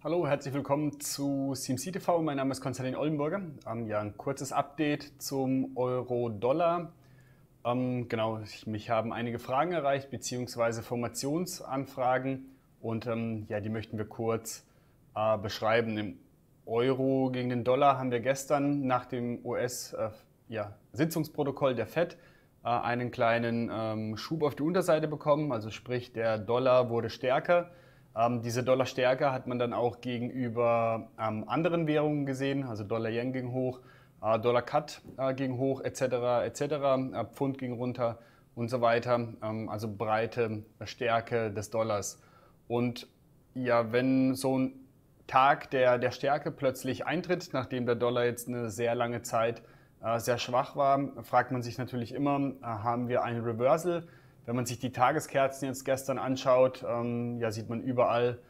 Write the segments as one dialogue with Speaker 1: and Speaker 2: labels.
Speaker 1: Hallo, herzlich willkommen zu CMC TV. Mein Name ist Konstantin Ollenburger. Ja, ein kurzes Update zum Euro-Dollar. Genau, mich haben einige Fragen erreicht, beziehungsweise Formationsanfragen. Und ja, die möchten wir kurz beschreiben. Im Euro gegen den Dollar haben wir gestern nach dem US-Sitzungsprotokoll der FED einen kleinen Schub auf die Unterseite bekommen. Also sprich, der Dollar wurde stärker. Diese Dollarstärke hat man dann auch gegenüber anderen Währungen gesehen, also Dollar-Yen ging hoch, Dollar-CAD ging hoch, etc., Pfund ging runter und so weiter, also breite Stärke des Dollars. Und ja, wenn so ein Tag der Stärke plötzlich eintritt, nachdem der Dollar jetzt eine sehr lange Zeit sehr schwach war, fragt man sich natürlich immer, haben wir ein Reversal? Wenn man sich die Tageskerzen jetzt gestern anschaut, ja, sieht man überall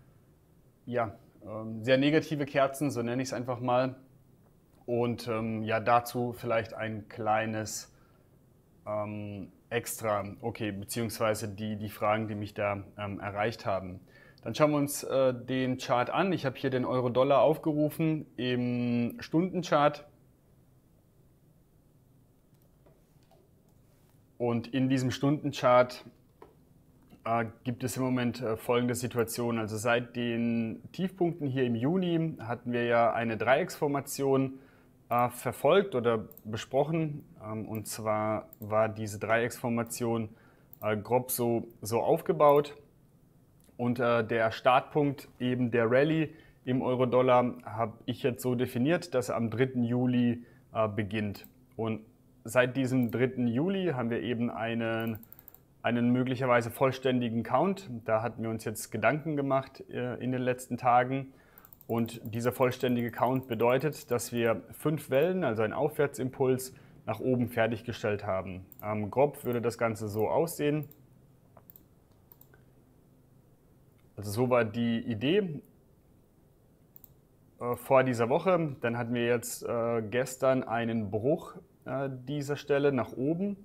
Speaker 1: sehr negative Kerzen, so nenne ich es einfach mal. Und ja, dazu vielleicht ein kleines Extra, okay, beziehungsweise die Fragen, die mich da erreicht haben. Dann schauen wir uns den Chart an. Ich habe hier den Euro-Dollar aufgerufen im Stundenchart. Und in diesem Stundenchart gibt es im Moment folgende Situation. Also seit den Tiefpunkten hier im Juni hatten wir ja eine Dreiecksformation verfolgt oder besprochen. Und zwar war diese Dreiecksformation grob so aufgebaut. Und der Startpunkt eben der Rallye im Euro-Dollar habe ich jetzt so definiert, dass er am 3. Juli beginnt. Und seit diesem 3. Juli haben wir eben einen möglicherweise vollständigen Count. Da hatten wir uns jetzt Gedanken gemacht in den letzten Tagen. Und dieser vollständige Count bedeutet, dass wir 5 Wellen, also einen Aufwärtsimpuls, nach oben fertiggestellt haben. Grob würde das Ganze so aussehen. Also so war die Idee vor dieser Woche. Dann hatten wir jetzt gestern einen Bruch dieser Stelle nach oben.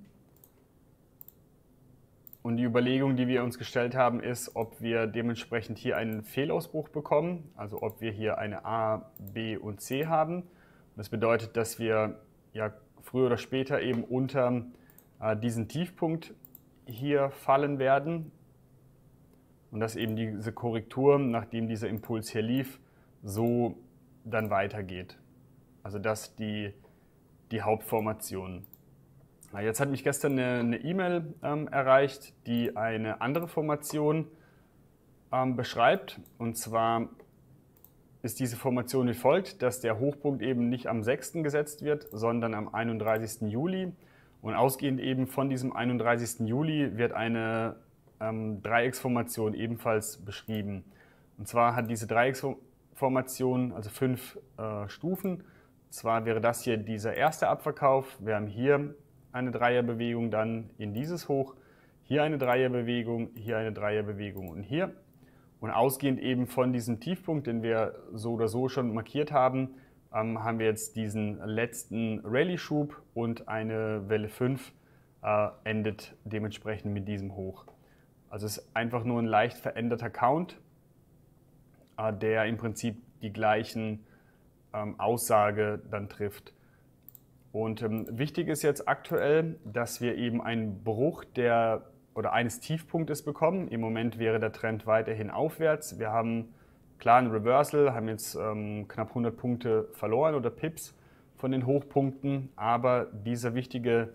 Speaker 1: Und die Überlegung, die wir uns gestellt haben, ist, ob wir dementsprechend hier einen Fehlausbruch bekommen, also ob wir hier eine A, B und C haben. Das bedeutet, dass wir ja früher oder später eben unter diesen Tiefpunkt hier fallen werden und dass eben diese Korrektur, nachdem dieser Impuls hier lief, so dann weitergeht. Also das die Hauptformation. Jetzt hat mich gestern eine E-Mail erreicht, die eine andere Formation beschreibt. Und zwar ist diese Formation wie folgt, dass der Hochpunkt eben nicht am 6. gesetzt wird, sondern am 31. Juli. Und ausgehend eben von diesem 31. Juli wird eine Dreiecksformation ebenfalls beschrieben. Und zwar hat diese Dreiecksformation also 5 Stufen. Zwar wäre das hier dieser erste Abverkauf. Wir haben hier eine Dreierbewegung, dann in dieses Hoch, hier eine Dreierbewegung, hier eine Dreierbewegung und hier. Und ausgehend eben von diesem Tiefpunkt, den wir so oder so schon markiert haben, haben wir jetzt diesen letzten Rallye-Schub und eine Welle 5 endet dementsprechend mit diesem Hoch. Also es ist einfach nur ein leicht veränderter Count, der im Prinzip die gleichen Aussage dann trifft. Und wichtig ist jetzt aktuell, dass wir eben einen Bruch eines Tiefpunktes bekommen. Im Moment wäre der Trend weiterhin aufwärts. Wir haben klar ein Reversal, haben jetzt knapp 100 Punkte verloren oder Pips von den Hochpunkten. Aber dieser wichtige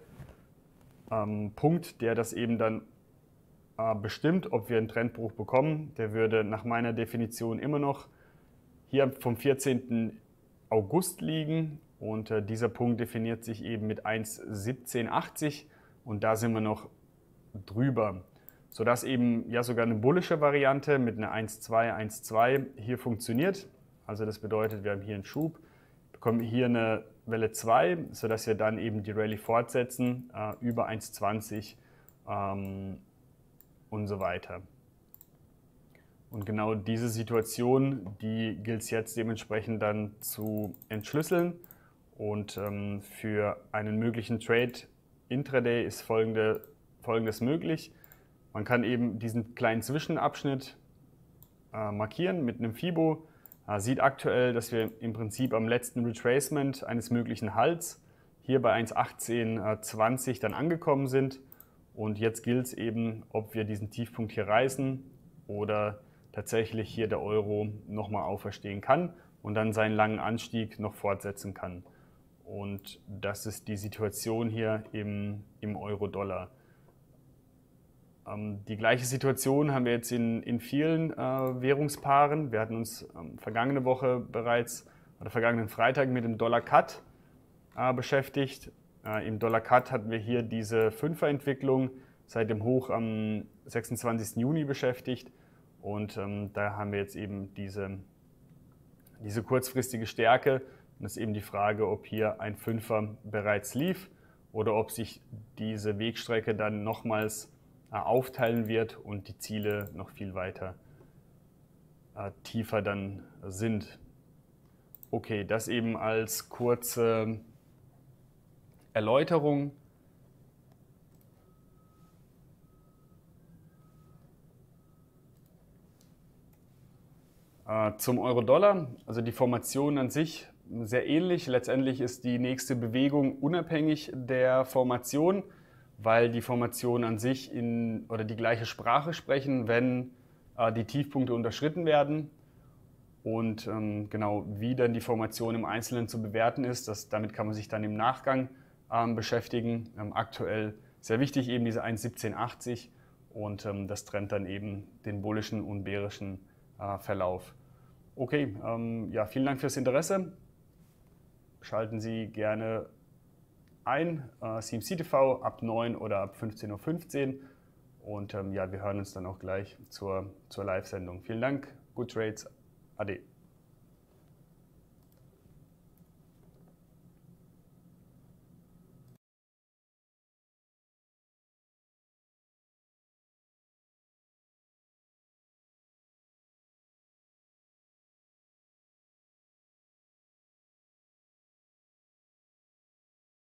Speaker 1: Punkt, der das eben dann bestimmt, ob wir einen Trendbruch bekommen, der würde nach meiner Definition immer noch hier vom 14. August liegen. Und dieser Punkt definiert sich eben mit 1,1780 und da sind wir noch drüber, sodass eben ja sogar eine bullische Variante mit einer 1,212 hier funktioniert. Also das bedeutet, wir haben hier einen Schub, bekommen hier eine Welle 2, sodass wir dann eben die Rallye fortsetzen über 1,20 und so weiter. Und genau diese Situation, die gilt es jetzt dementsprechend dann zu entschlüsseln. Und für einen möglichen Trade intraday ist Folgendes möglich. Man kann eben diesen kleinen Zwischenabschnitt markieren mit einem Fibo Sieht aktuell, dass wir im Prinzip am letzten Retracement eines möglichen Halts hier bei 1,1820 dann angekommen sind. Und jetzt gilt es eben, ob wir diesen Tiefpunkt hier reißen oder tatsächlich hier der Euro nochmal auferstehen kann und dann seinen langen Anstieg noch fortsetzen kann. Und das ist die Situation hier im Euro-Dollar. Die gleiche Situation haben wir jetzt in vielen Währungspaaren. Wir hatten uns vergangene Woche bereits oder vergangenen Freitag mit dem Dollar-Cut beschäftigt. Im Dollar-Cut hatten wir hier diese Fünferentwicklung seit dem Hoch am 26. Juni beschäftigt. Und da haben wir jetzt eben diese kurzfristige Stärke. Und das ist eben die Frage, ob hier ein Fünfer bereits lief oder ob sich diese Wegstrecke dann nochmals aufteilen wird und die Ziele noch viel weiter tiefer dann sind. Okay, das eben als kurze Erläuterung. Zum Euro-Dollar, also die Formation an sich sehr ähnlich. Letztendlich ist die nächste Bewegung unabhängig der Formation, weil die Formationen an sich oder die gleiche Sprache sprechen, wenn die Tiefpunkte unterschritten werden. Und genau wie dann die Formation im Einzelnen zu bewerten ist, damit kann man sich dann im Nachgang beschäftigen. Aktuell sehr wichtig eben diese 1,1780 und das trennt dann eben den bullischen und bärischen Verlauf. Okay, ja, vielen Dank fürs Interesse. Schalten Sie gerne ein, CMC TV ab 9 oder ab 15:15 Uhr. Und ja, wir hören uns dann auch gleich zur Live-Sendung. Vielen Dank, good trades, ade.